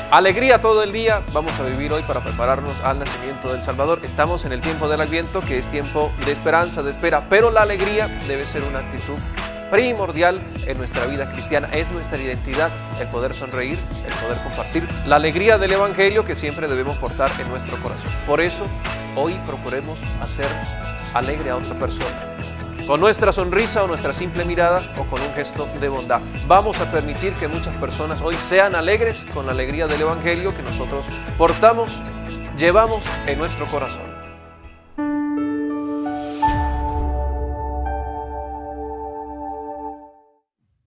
Alegría todo el día, vamos a vivir hoy para prepararnos al nacimiento del Salvador. Estamos en el tiempo del Adviento, que es tiempo de esperanza, de espera, pero la alegría debe ser una actitud primordial en nuestra vida cristiana. Es nuestra identidad el poder sonreír, el poder compartir la alegría del Evangelio que siempre debemos portar en nuestro corazón. Por eso, hoy procuremos hacer alegre a otra persona, con nuestra sonrisa o nuestra simple mirada o con un gesto de bondad. Vamos a permitir que muchas personas hoy sean alegres con la alegría del Evangelio que nosotros portamos, llevamos en nuestro corazón.